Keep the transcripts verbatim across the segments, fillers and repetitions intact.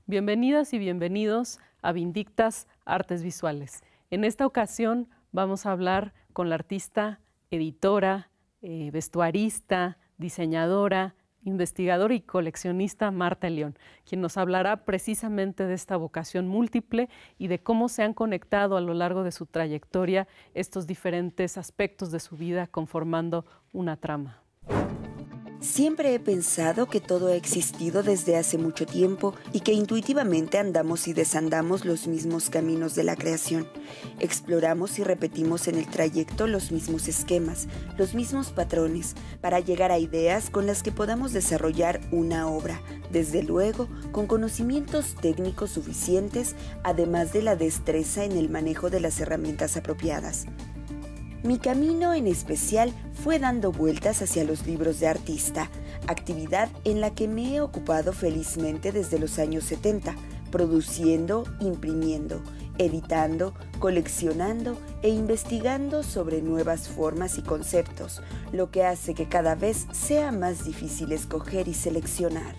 Bienvenidas y bienvenidos a Vindictas Artes Visuales. En esta ocasión vamos a hablar con la artista, editora, eh, vestuarista, diseñadora, investigadora y coleccionista Marta León, quien nos hablará precisamente de esta vocación múltiple y de cómo se han conectado a lo largo de su trayectoria estos diferentes aspectos de su vida conformando una trama. Siempre he pensado que todo ha existido desde hace mucho tiempo y que intuitivamente andamos y desandamos los mismos caminos de la creación. Exploramos y repetimos en el trayecto los mismos esquemas, los mismos patrones, para llegar a ideas con las que podamos desarrollar una obra, desde luego con conocimientos técnicos suficientes, además de la destreza en el manejo de las herramientas apropiadas. Mi camino en especial fue dando vueltas hacia los libros de artista, actividad en la que me he ocupado felizmente desde los años setenta, produciendo, imprimiendo, editando, coleccionando e investigando sobre nuevas formas y conceptos, lo que hace que cada vez sea más difícil escoger y seleccionar.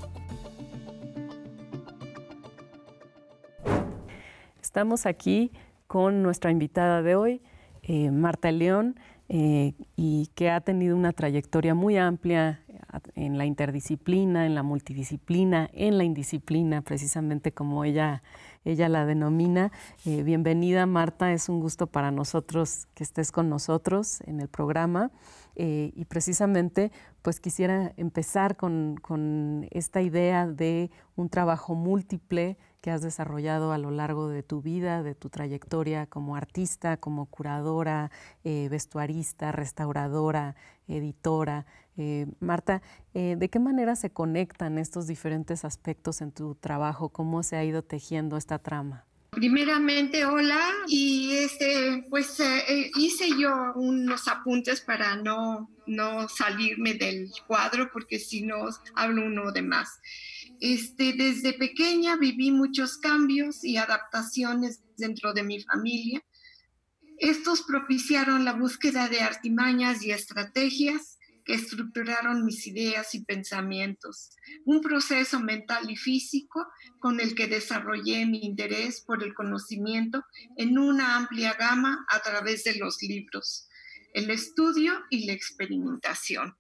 Estamos aquí con nuestra invitada de hoy, Eh, Marta León, eh, y que ha tenido una trayectoria muy amplia en la interdisciplina, en la multidisciplina, en la indisciplina, precisamente como ella, ella la denomina. Eh, bienvenida, Marta, es un gusto para nosotros que estés con nosotros en el programa. Eh, y precisamente pues quisiera empezar con, con esta idea de un trabajo múltiple que has desarrollado a lo largo de tu vida, de tu trayectoria como artista, como curadora, eh, vestuarista, restauradora, editora. Eh, Marta, eh, ¿de qué manera se conectan estos diferentes aspectos en tu trabajo? ¿Cómo se ha ido tejiendo esta trama? Primeramente, hola, y este, pues eh, hice yo unos apuntes para no, no salirme del cuadro, porque si no hablo uno de más. Este, desde pequeña viví muchos cambios y adaptaciones dentro de mi familia. Estos propiciaron la búsqueda de artimañas y estrategias que estructuraron mis ideas y pensamientos, un proceso mental y físico con el que desarrollé mi interés por el conocimiento en una amplia gama a través de los libros, el estudio y la experimentación.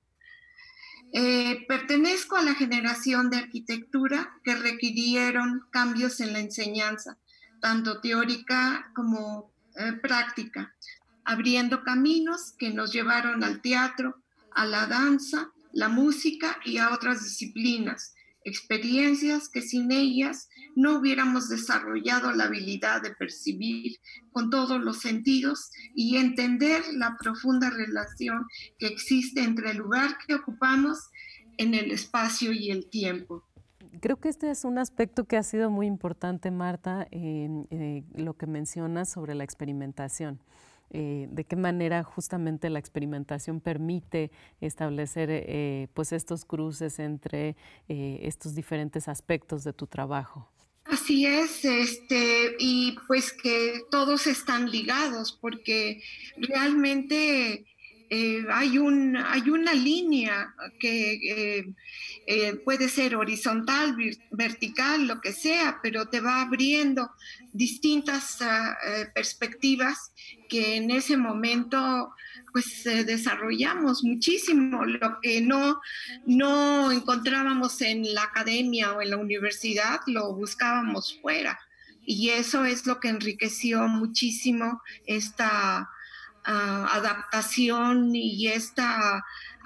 Eh, pertenezco a la generación de arquitectura que requirieron cambios en la enseñanza, tanto teórica como eh, práctica, abriendo caminos que nos llevaron al teatro, a la danza, la música y a otras disciplinas, experiencias que sin ellas no hubiéramos desarrollado la habilidad de percibir con todos los sentidos y entender la profunda relación que existe entre el lugar que ocupamos en el espacio y el tiempo. Creo que este es un aspecto que ha sido muy importante, Marta, eh, eh, lo que mencionas sobre la experimentación. Eh, de qué manera justamente la experimentación permite establecer eh, pues estos cruces entre eh, estos diferentes aspectos de tu trabajo. Así es, este, y pues que todos están ligados, porque realmente eh, hay, un, hay una línea que eh, eh, puede ser horizontal, vertical, lo que sea, pero te va abriendo distintas uh, perspectivas que en ese momento pues eh, desarrollamos muchísimo, lo que no, no encontrábamos en la academia o en la universidad, lo buscábamos fuera. Y eso es lo que enriqueció muchísimo esta uh, adaptación y esta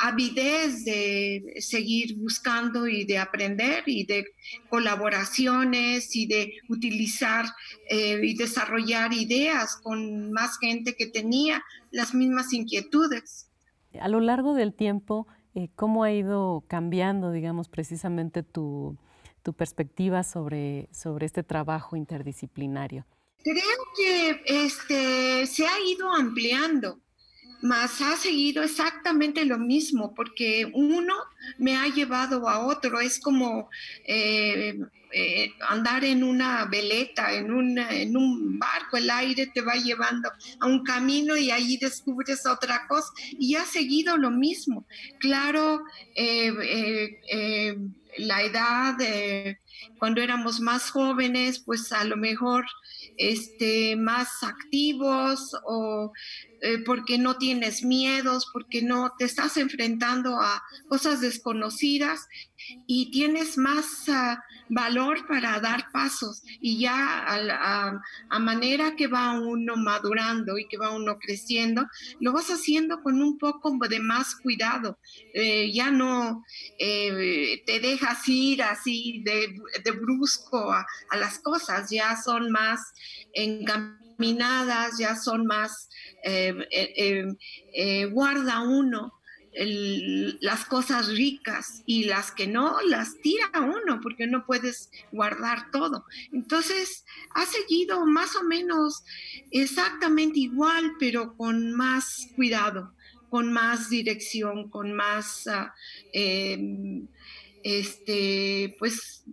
avidez de seguir buscando y de aprender y de colaboraciones y de utilizar eh, y desarrollar ideas con más gente que tenía las mismas inquietudes. A lo largo del tiempo, eh, ¿cómo ha ido cambiando, digamos, precisamente tu, tu perspectiva sobre, sobre este trabajo interdisciplinario? Creo que este, se ha ido ampliando, mas ha seguido exactamente lo mismo, porque uno me ha llevado a otro. Es como eh, eh, andar en una veleta, en, una, en un barco, el aire te va llevando a un camino y ahí descubres otra cosa, y ha seguido lo mismo. Claro, eh, eh, eh, la edad, eh, cuando éramos más jóvenes, pues a lo mejor este, más activos o eh, porque no tienes miedos, porque no te estás enfrentando a cosas desconocidas y tienes más uh, valor para dar pasos. Y ya a, a, a manera que va uno madurando y que va uno creciendo, lo vas haciendo con un poco de más cuidado. Eh, ya no eh, te dejas ir así de, de brusco a, a las cosas, ya son más encaminadas, ya son más, eh, eh, eh, guarda uno el, las cosas ricas y las que no, las tira uno porque no puedes guardar todo. Entonces, ha seguido más o menos exactamente igual, pero con más cuidado, con más dirección, con más, uh, eh, este, pues,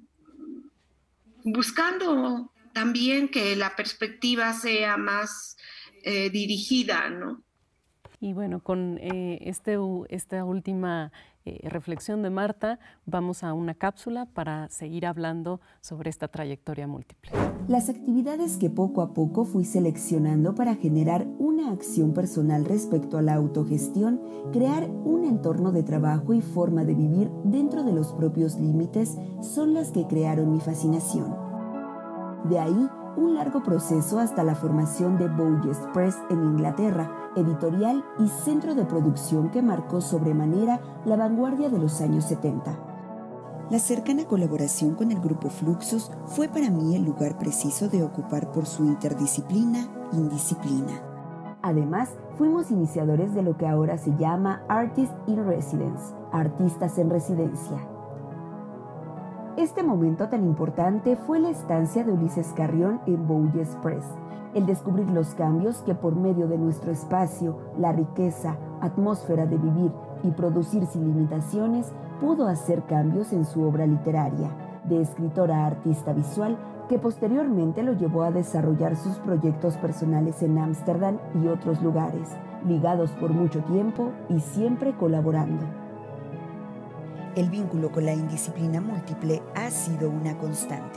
buscando también que la perspectiva sea más eh, dirigida, ¿no? Y bueno, con eh, este, esta última eh, reflexión de Marta, vamos a una cápsula para seguir hablando sobre esta trayectoria múltiple. Las actividades que poco a poco fui seleccionando para generar una acción personal respecto a la autogestión, crear un entorno de trabajo y forma de vivir dentro de los propios límites, son las que crearon mi fascinación. De ahí, un largo proceso hasta la formación de Bough Press en Inglaterra, editorial y centro de producción que marcó sobremanera la vanguardia de los años setenta. La cercana colaboración con el grupo Fluxus fue para mí el lugar preciso de ocupar por su interdisciplina, indisciplina. Además, fuimos iniciadores de lo que ahora se llama Artists in Residence, artistas en residencia. Este momento tan importante fue la estancia de Ulises Carrión en Bough Press, el descubrir los cambios que por medio de nuestro espacio, la riqueza, atmósfera de vivir y producir sin limitaciones, pudo hacer cambios en su obra literaria, de escritor a artista visual, que posteriormente lo llevó a desarrollar sus proyectos personales en Ámsterdam y otros lugares, ligados por mucho tiempo y siempre colaborando. El vínculo con la indisciplina múltiple ha sido una constante.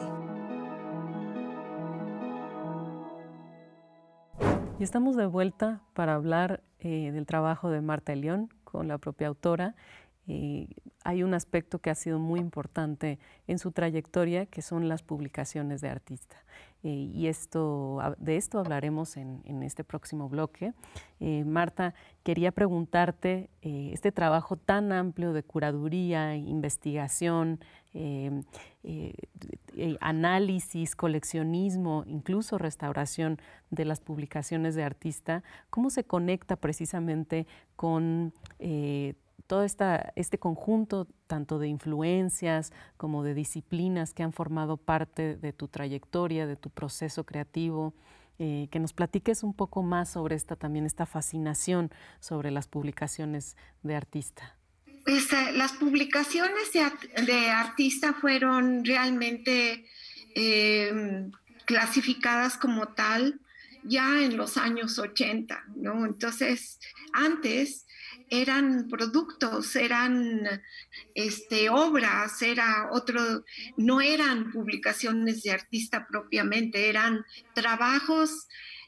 Y estamos de vuelta para hablar eh, del trabajo de Marta Elión con la propia autora. Eh, hay un aspecto que ha sido muy importante en su trayectoria, que son las publicaciones de artista. Eh, y esto, de esto hablaremos en, en este próximo bloque. Eh, Marta, quería preguntarte, eh, este trabajo tan amplio de curaduría, investigación, eh, eh, eh, análisis, coleccionismo, incluso restauración de las publicaciones de artista, ¿cómo se conecta precisamente con eh, todo esta, este conjunto tanto de influencias como de disciplinas que han formado parte de tu trayectoria, de tu proceso creativo? Eh, que nos platiques un poco más sobre esta también esta fascinación sobre las publicaciones de artista. Pues, eh, las publicaciones de, de artista fueron realmente eh, clasificadas como tal ya en los años ochenta, ¿no? Entonces, antes eran productos, eran este, obras, era otro, no eran publicaciones de artista propiamente, eran trabajos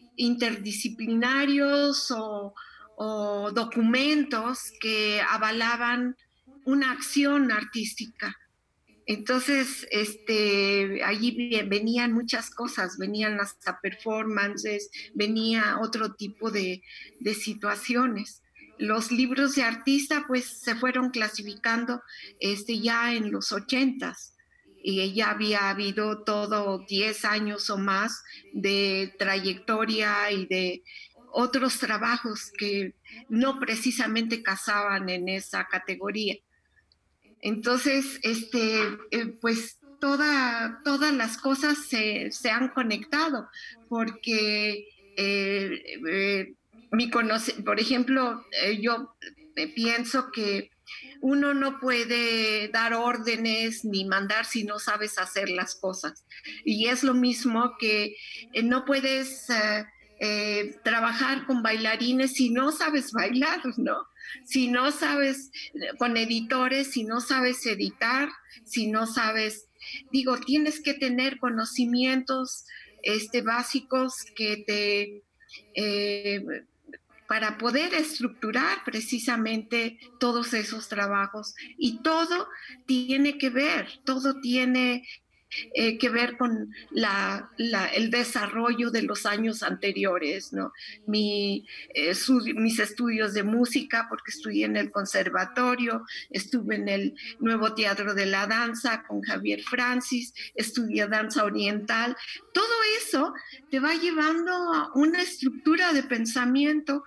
interdisciplinarios o, o documentos que avalaban una acción artística. Entonces, este, allí venían muchas cosas, venían hasta performances, venía otro tipo de, de situaciones. Los libros de artista pues se fueron clasificando este, ya en los ochentas y ya había habido todo diez años o más de trayectoria y de otros trabajos que no precisamente casaban en esa categoría. Entonces, este, eh, pues toda, todas las cosas se, se han conectado porque eh, eh, mi conoce, por ejemplo, eh, yo pienso que uno no puede dar órdenes ni mandar si no sabes hacer las cosas. Y es lo mismo que eh, no puedes eh, eh, trabajar con bailarines si no sabes bailar, ¿no? Si no sabes, con editores, si no sabes editar, si no sabes, digo, tienes que tener conocimientos este, básicos que te... Eh, para poder estructurar precisamente todos esos trabajos. Y todo tiene que ver, todo tiene eh, que ver con la, la, el desarrollo de los años anteriores, ¿no? Mi, eh, su, mis estudios de música, porque estudié en el conservatorio, estuve en el Nuevo Teatro de la Danza con Javier Francis, estudié danza oriental. Todo eso te va llevando a una estructura de pensamiento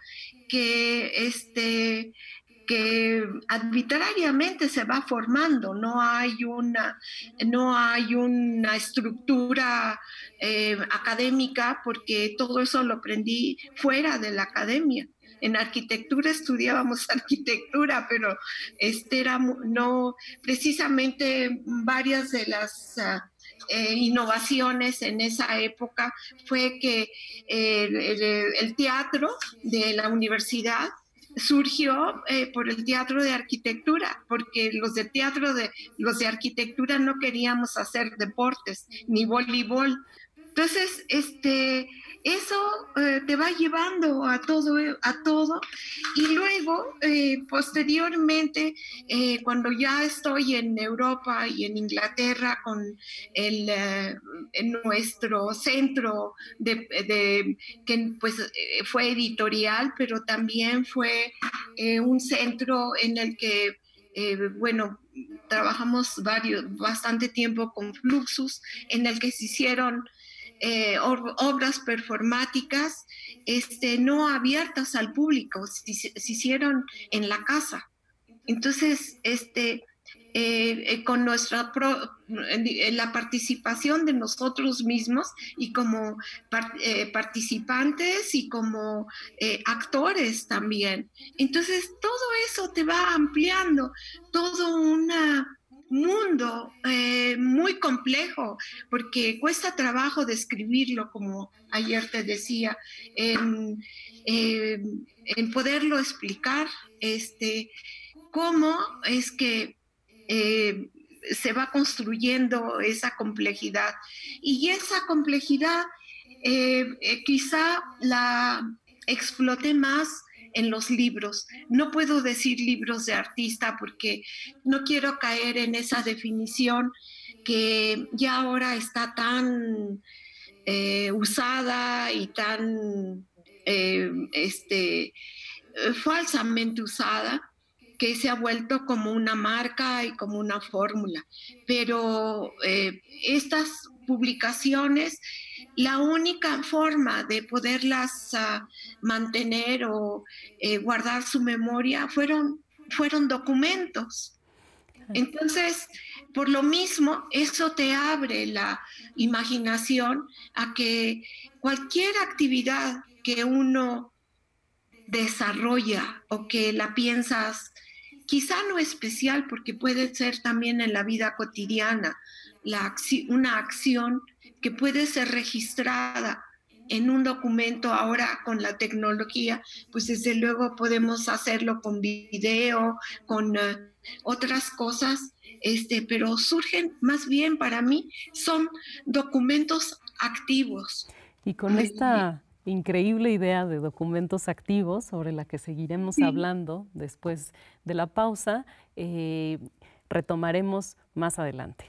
que este, que arbitrariamente se va formando, no hay una, no hay una estructura eh, académica, porque todo eso lo aprendí fuera de la academia. En arquitectura estudiábamos arquitectura, pero este era no precisamente varias de las uh, eh, innovaciones en esa época fue que eh, el, el teatro de la universidad surgió eh, por el teatro de arquitectura, porque los de teatro de los de arquitectura no queríamos hacer deportes ni voleibol. Entonces, este, eso eh, te va llevando a todo, a todo. Y luego, eh, posteriormente, eh, cuando ya estoy en Europa y en Inglaterra con el, eh, en nuestro centro de, de, que pues fue editorial, pero también fue eh, un centro en el que, eh, bueno, trabajamos varios, bastante tiempo con Fluxus, en el que se hicieron Eh, obras performáticas este, no abiertas al público, se, se hicieron en la casa. Entonces, este, eh, eh, con nuestra pro, eh, la participación de nosotros mismos y como par, eh, participantes y como eh, actores también. Entonces, todo eso te va ampliando, todo una mundo eh, muy complejo, porque cuesta trabajo describirlo, como ayer te decía, en, eh, en poderlo explicar, este, cómo es que eh, se va construyendo esa complejidad. Y esa complejidad eh, eh, quizá la exploté más en los libros. No puedo decir libros de artista porque no quiero caer en esa definición que ya ahora está tan eh, usada y tan eh, este, falsamente usada, que se ha vuelto como una marca y como una fórmula. Pero eh, estas publicaciones, la única forma de poderlas uh, mantener o eh, guardar su memoria fueron, fueron documentos. Entonces, por lo mismo, eso te abre la imaginación a que cualquier actividad que uno desarrolla o que la piensas, quizá no especial, porque puede ser también en la vida cotidiana, la acci- una acción que puede ser registrada en un documento. Ahora con la tecnología, pues desde luego podemos hacerlo con video, con uh, otras cosas, este, pero surgen más bien para mí, son documentos activos. Y con esta increíble idea de documentos activos sobre la que seguiremos sí. hablando después de la pausa, eh, retomaremos más adelante.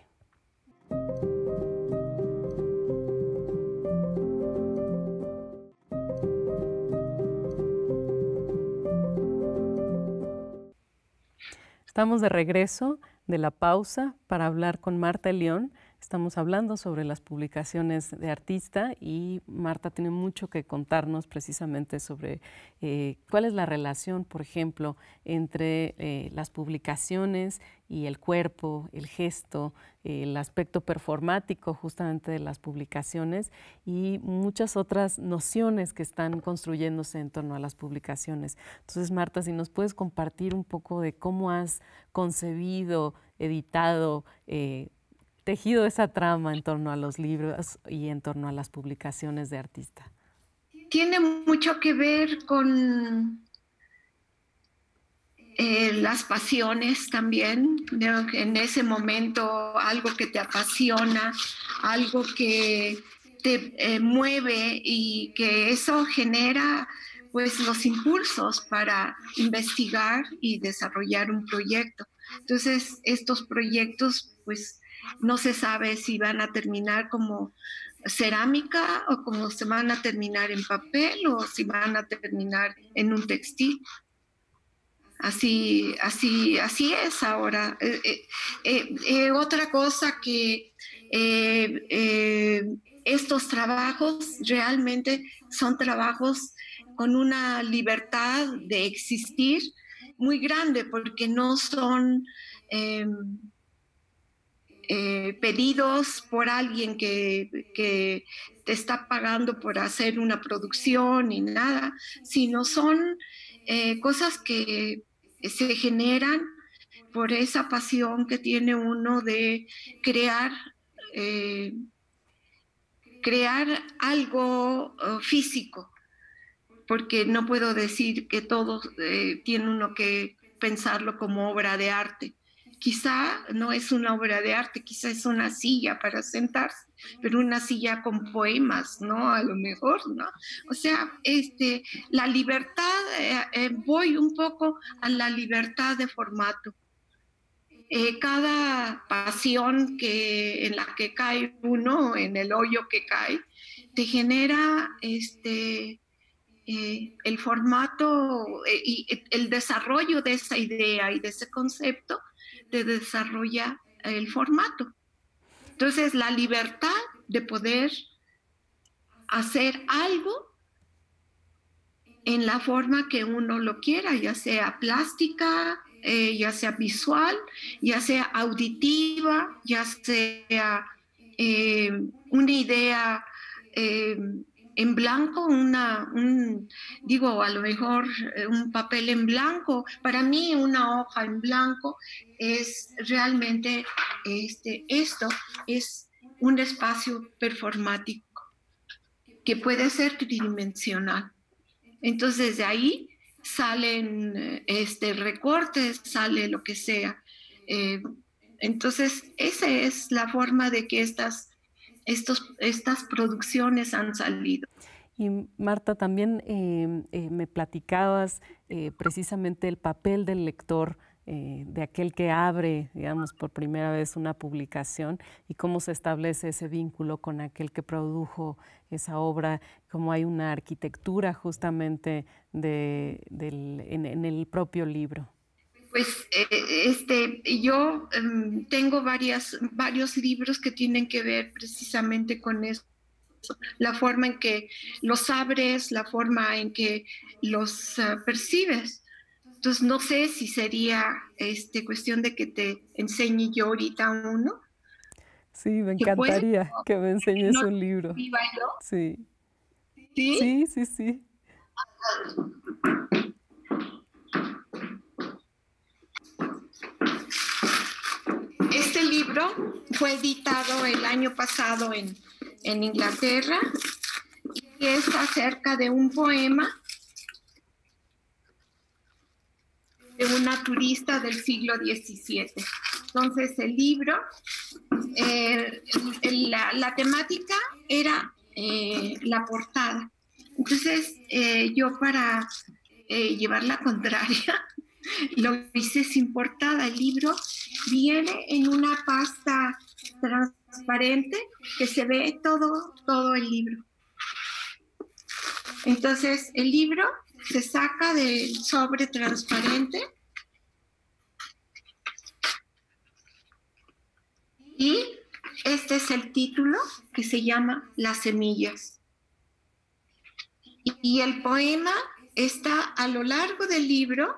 Estamos de regreso de la pausa para hablar con Marta León. Estamos hablando sobre las publicaciones de artista y Marta tiene mucho que contarnos precisamente sobre eh, cuál es la relación, por ejemplo, entre eh, las publicaciones y el cuerpo, el gesto, eh, el aspecto performático justamente de las publicaciones y muchas otras nociones que están construyéndose en torno a las publicaciones. Entonces, Marta, si nos puedes compartir un poco de cómo has concebido, editado, eh, tejido esa trama en torno a los libros y en torno a las publicaciones de artista. Tiene mucho que ver con, eh, las pasiones también, ¿no? En ese momento algo que te apasiona, algo que te eh, mueve y que eso genera pues los impulsos para investigar y desarrollar un proyecto. Entonces, estos proyectos pues no se sabe si van a terminar como cerámica o como se van a terminar en papel o si van a terminar en un textil. Así, así, así es ahora. Eh, eh, eh, eh, otra cosa que eh, eh, estos trabajos realmente son trabajos con una libertad de existir muy grande porque no son eh, eh, pedidos por alguien que, que te está pagando por hacer una producción ni nada, sino son eh, cosas que se generan por esa pasión que tiene uno de crear, eh, crear algo uh, físico, porque no puedo decir que todo eh, tiene uno que pensarlo como obra de arte. Quizá no es una obra de arte, quizá es una silla para sentarse, pero una silla con poemas, ¿no? A lo mejor, ¿no? O sea, este, la libertad, eh, eh, voy un poco a la libertad de formato. Eh, cada pasión que, en la que cae uno, en el hoyo que cae, te genera este, eh, el formato eh, y el desarrollo de esa idea y de ese concepto te desarrolla el formato. Entonces, la libertad de poder hacer algo en la forma que uno lo quiera, ya sea plástica, eh, ya sea visual, ya sea auditiva, ya sea eh, una idea eh, en blanco, una, un, digo, a lo mejor eh, un papel en blanco. Para mí una hoja en blanco es realmente este, esto, es un espacio performático que puede ser tridimensional. Entonces de ahí salen este, recortes, sale lo que sea. Eh, entonces esa es la forma de que estas, estos, estas producciones han salido. Y Marta, también eh, eh, me platicabas eh, precisamente el papel del lector, eh, de aquel que abre, digamos, por primera vez una publicación y cómo se establece ese vínculo con aquel que produjo esa obra, cómo hay una arquitectura justamente de, del, en, en el propio libro. Pues eh, este, yo um, tengo varias, varios libros que tienen que ver precisamente con eso. La forma en que los abres, la forma en que los uh, percibes. Entonces, no sé si sería este, cuestión de que te enseñe yo ahorita uno. Sí, me encantaría que me enseñes no, un libro. ¿Viva yo? Sí. ¿Sí? Sí, sí, sí. Este libro fue editado el año pasado en, en Inglaterra y es acerca de un poema de una turista del siglo diecisiete. Entonces el libro, eh, la, la temática era eh, la portada. Entonces eh, yo para eh, llevar la contraria lo hice sin portada. El libro viene en una pasta transparente que se ve todo, todo el libro. Entonces el libro se saca del sobre transparente y este es el título que se llama Las semillas. Y el poema está a lo largo del libro,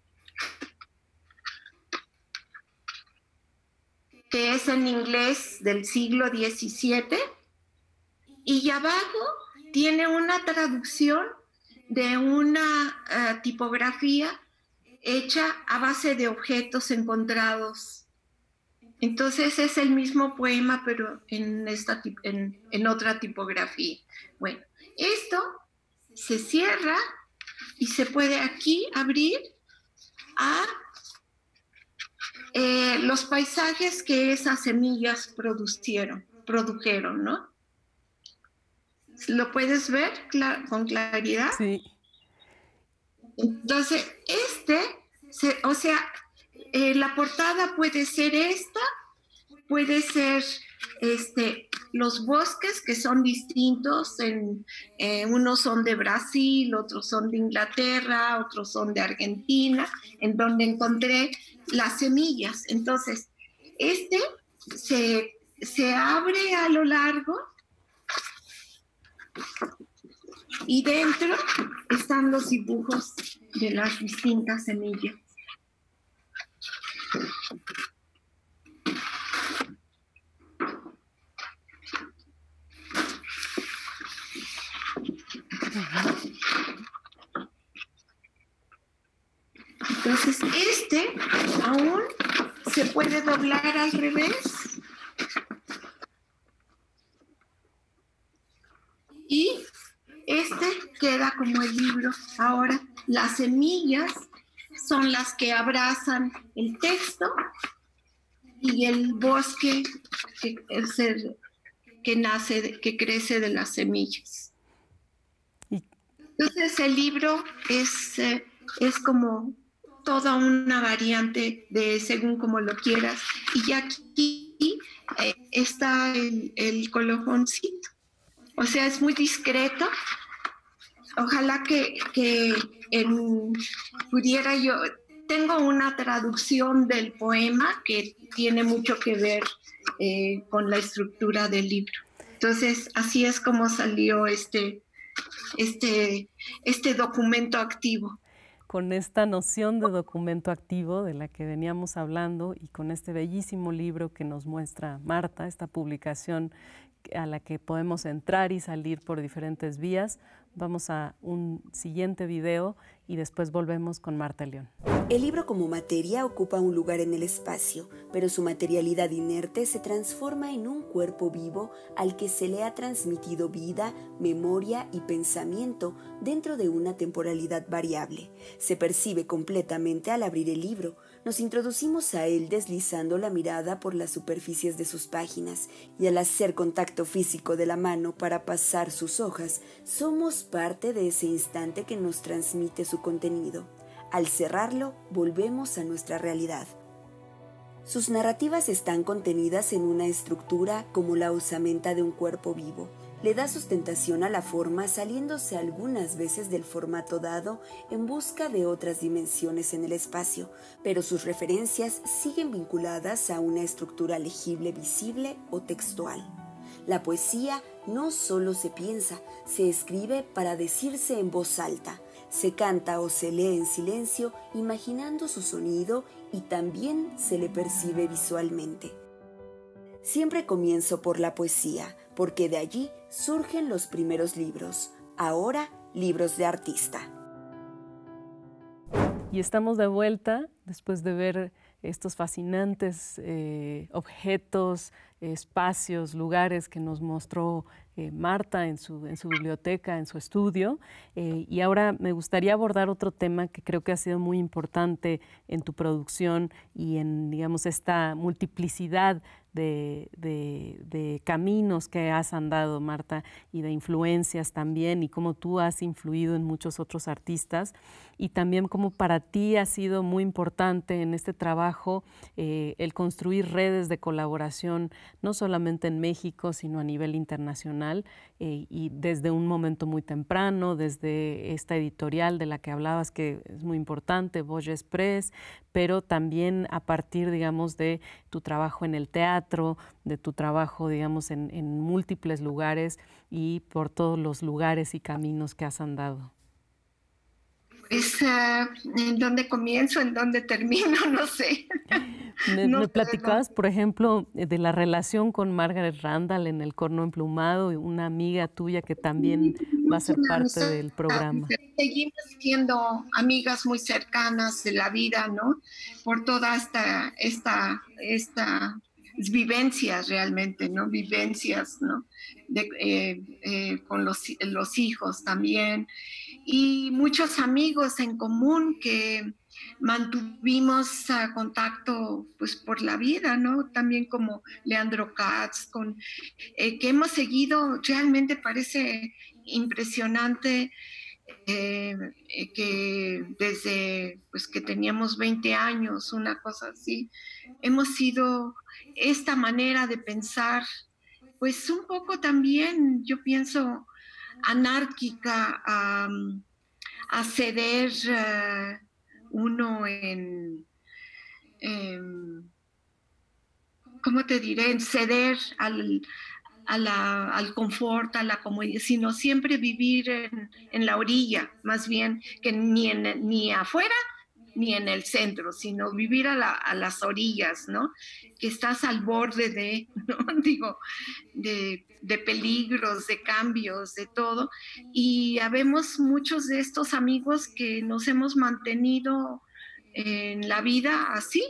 que es en inglés del siglo diecisiete, y abajo tiene una traducción de una uh, tipografía hecha a base de objetos encontrados. Entonces es el mismo poema, pero en, esta, en, en otra tipografía. Bueno, esto se cierra y se puede aquí abrir a eh, los paisajes que esas semillas producieron, produjeron, ¿no? ¿Lo puedes ver clar- con claridad? Sí. Entonces, este, se, o sea, eh, la portada puede ser esta, puede ser este, los bosques que son distintos, en, eh, unos son de Brasil, otros son de Inglaterra, otros son de Argentina, en donde encontré las semillas. Entonces, este se, se abre a lo largo y dentro están los dibujos de las distintas semillas. Entonces, este aún se puede doblar al revés. Y este queda como el libro. Ahora, las semillas son las que abrazan el texto y el bosque que, es el, que nace, que crece de las semillas. Entonces, el libro es, eh, es como toda una variante de según como lo quieras. Y aquí eh, está el, el colofoncito. O sea, es muy discreto. Ojalá que, que en, pudiera yo... Tengo una traducción del poema que tiene mucho que ver eh, con la estructura del libro. Entonces, así es como salió este, este, este documento activo. Con esta noción de documento activo de la que veníamos hablando y con este bellísimo libro que nos muestra Marta, esta publicación a la que podemos entrar y salir por diferentes vías. Vamos a un siguiente video y después volvemos con Marta León. El libro como materia ocupa un lugar en el espacio, pero su materialidad inerte se transforma en un cuerpo vivo al que se le ha transmitido vida, memoria y pensamiento dentro de una temporalidad variable. Se percibe completamente al abrir el libro. Nos introducimos a él deslizando la mirada por las superficies de sus páginas y al hacer contacto físico de la mano para pasar sus hojas, somos parte de ese instante que nos transmite su contenido. Al cerrarlo, volvemos a nuestra realidad. Sus narrativas están contenidas en una estructura como la osamenta de un cuerpo vivo. Le da sustentación a la forma saliéndose algunas veces del formato dado en busca de otras dimensiones en el espacio, pero sus referencias siguen vinculadas a una estructura legible, visible o textual. La poesía no solo se piensa, se escribe para decirse en voz alta. Se canta o se lee en silencio, imaginando su sonido y también se le percibe visualmente. Siempre comienzo por la poesía, porque de allí surgen los primeros libros, ahora libros de artista. Y estamos de vuelta después de ver estos fascinantes eh, objetos, espacios, lugares que nos mostró eh, Marta en su, en su biblioteca, en su estudio. Eh, y ahora me gustaría abordar otro tema que creo que ha sido muy importante en tu producción y en, digamos, esta multiplicidad de, de, de caminos que has andado, Marta, y de influencias también, y cómo tú has influido en muchos otros artistas, y también cómo para ti ha sido muy importante en este trabajo eh, el construir redes de colaboración, no solamente en México, sino a nivel internacional, eh, y desde un momento muy temprano, desde esta editorial de la que hablabas, que es muy importante, Boges Press, pero también a partir, digamos, de tu trabajo en el teatro, de tu trabajo, digamos, en, en múltiples lugares y por todos los lugares y caminos que has andado. Es uh, en dónde comienzo, en dónde termino, no sé. Me, no me sé, platicabas, no. por ejemplo, de la relación con Margaret Randall en El Corno Emplumado, una amiga tuya que también va a ser parte del programa. Seguimos siendo amigas muy cercanas de la vida, ¿no? Por toda esta, esta, esta vivencias realmente, ¿no? Vivencias, ¿no? De, eh, eh, con los, los hijos también. Y muchos amigos en común que mantuvimos uh, contacto pues por la vida, ¿no? También como Leandro Katz, con, eh, que hemos seguido, realmente parece impresionante eh, eh, que desde pues, que teníamos veinte años, una cosa así, hemos sido esta manera de pensar, pues un poco también, yo pienso, anárquica, um, a ceder uh, uno en, en, ¿cómo te diré? En ceder al, a la, al confort, a la comodidad, sino siempre vivir en, en la orilla, más bien que ni, en, ni afuera ni en el centro, sino vivir a, la, a las orillas, ¿no? Que estás al borde de, ¿no? Digo, de, de peligros, de cambios, de todo. Y habemos muchos de estos amigos que nos hemos mantenido en la vida así.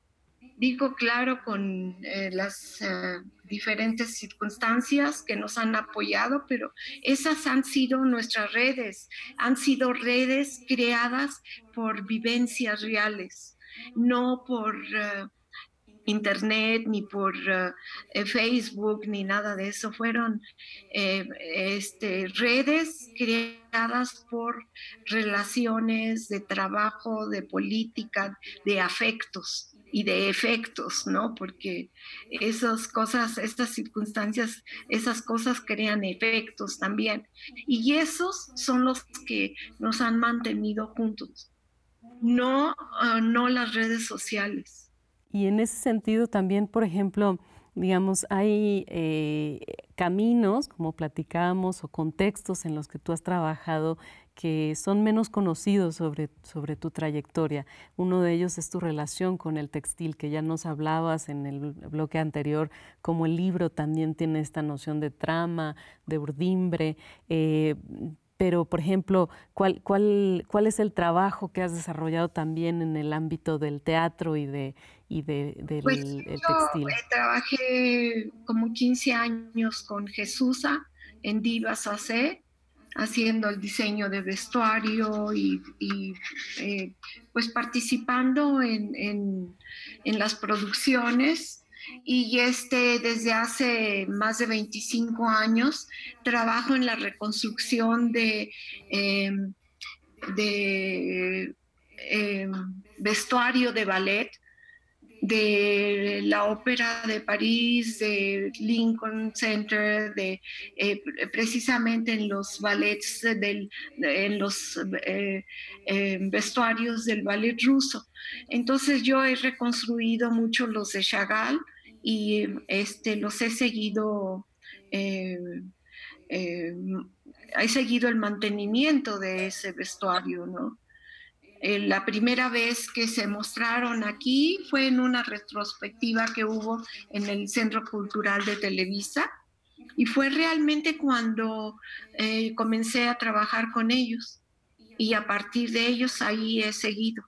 Digo, claro, con eh, las uh, diferentes circunstancias que nos han apoyado, pero esas han sido nuestras redes, han sido redes creadas por vivencias reales, no por uh, internet, ni por uh, eh, Facebook, ni nada de eso. Fueron eh, este, redes creadas por relaciones de trabajo, de política, de afectos y de efectos, ¿no? Porque esas cosas, estas circunstancias, esas cosas crean efectos también. Y esos son los que nos han mantenido juntos, no, uh, no las redes sociales. Y en ese sentido también, por ejemplo, digamos, hay eh, caminos, como platicábamos, o contextos en los que tú has trabajado que son menos conocidos sobre, sobre tu trayectoria. Uno de ellos es tu relación con el textil, que ya nos hablabas en el bloque anterior, como el libro también tiene esta noción de trama, de urdimbre. Eh, pero, por ejemplo, ¿cuál, cuál, ¿cuál es el trabajo que has desarrollado también en el ámbito del teatro y, de, y de, del pues el yo textil? Eh, trabajé como quince años con Jesusa en Divas A C, haciendo el diseño de vestuario y, y eh, pues participando en, en, en las producciones. Y este, desde hace más de veinticinco años trabajo en la reconstrucción de, eh, de eh, vestuario de ballet, de la Ópera de París, de Lincoln Center, de, eh, precisamente en los ballets, del, en los eh, eh, vestuarios del ballet ruso. Entonces yo he reconstruido mucho los de Chagall y este, los he seguido, eh, eh, he seguido el mantenimiento de ese vestuario, ¿no? Eh, la primera vez que se mostraron aquí fue en una retrospectiva que hubo en el Centro Cultural de Televisa, y fue realmente cuando eh, comencé a trabajar con ellos, y a partir de ellos ahí he seguido.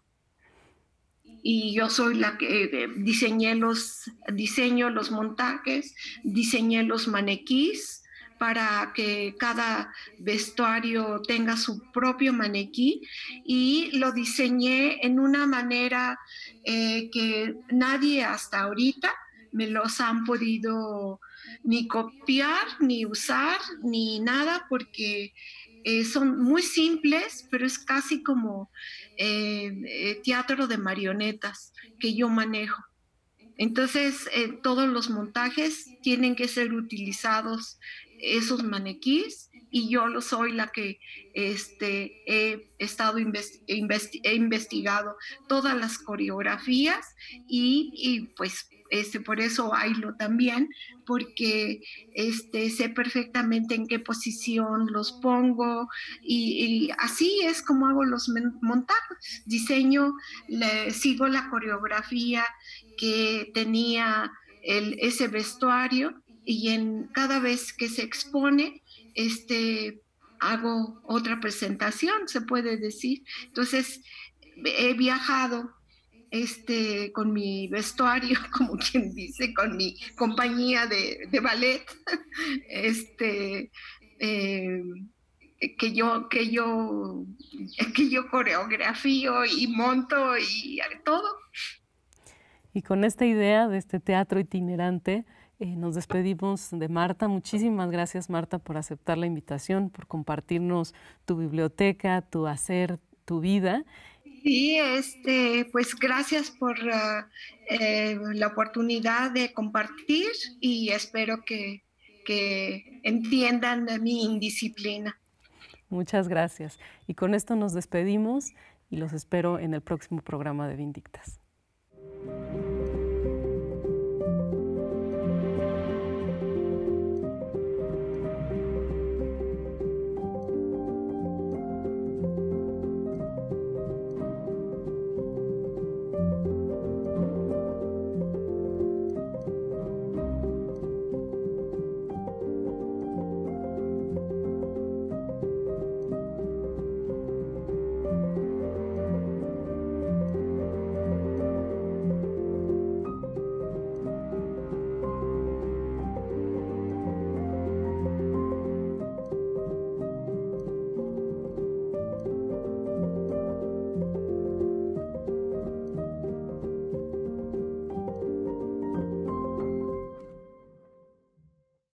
Y yo soy la que eh, diseñé los, diseño los montajes, diseñé los maniquís, para que cada vestuario tenga su propio maniquí, y lo diseñé en una manera eh, que nadie hasta ahorita me los han podido ni copiar, ni usar, ni nada, porque eh, son muy simples, pero es casi como eh, eh, teatro de marionetas que yo manejo. Entonces, eh, todos los montajes tienen que ser utilizados esos maniquís, y yo lo soy la que este, he estado investi investi he investigado todas las coreografías, y, y pues este, por eso bailo también, porque este, sé perfectamente en qué posición los pongo, y, y así es como hago los montajes. Diseño, le, sigo la coreografía que tenía el, ese vestuario, y en cada vez que se expone, este, hago otra presentación, se puede decir. Entonces, he viajado este, con mi vestuario, como quien dice, con mi compañía de, de ballet, este, eh, que yo, que yo, que yo coreografío y monto y todo. Y con esta idea de este teatro itinerante, eh, nos despedimos de Marta. Muchísimas gracias, Marta, por aceptar la invitación, por compartirnos tu biblioteca, tu hacer, tu vida. Sí, este, pues gracias por uh, eh, la oportunidad de compartir y espero que, que entiendan mi indisciplina. Muchas gracias. Y con esto nos despedimos y los espero en el próximo programa de Vindictas.